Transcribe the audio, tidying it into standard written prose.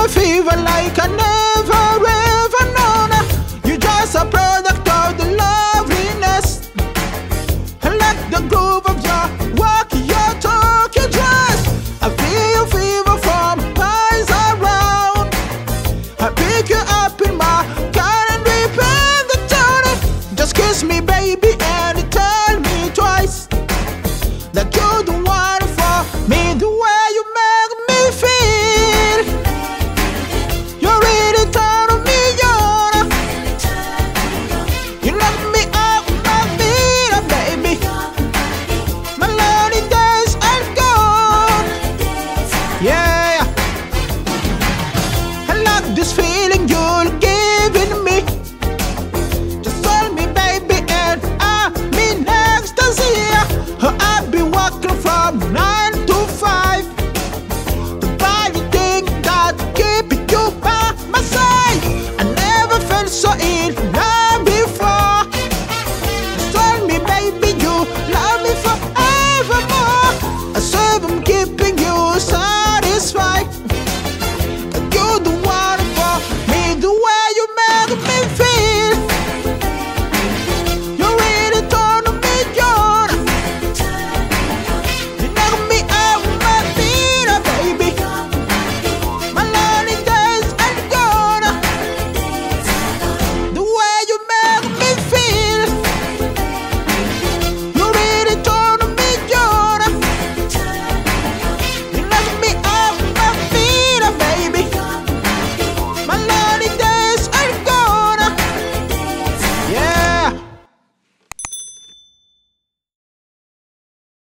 a fever like I never ever known. You're just a product of the loveliness. I like the groove of your walk, your talk, your dress. I feel fever from eyes around. I pick you up in my car and we paint the town. Just kiss me, baby, and tell me twice that you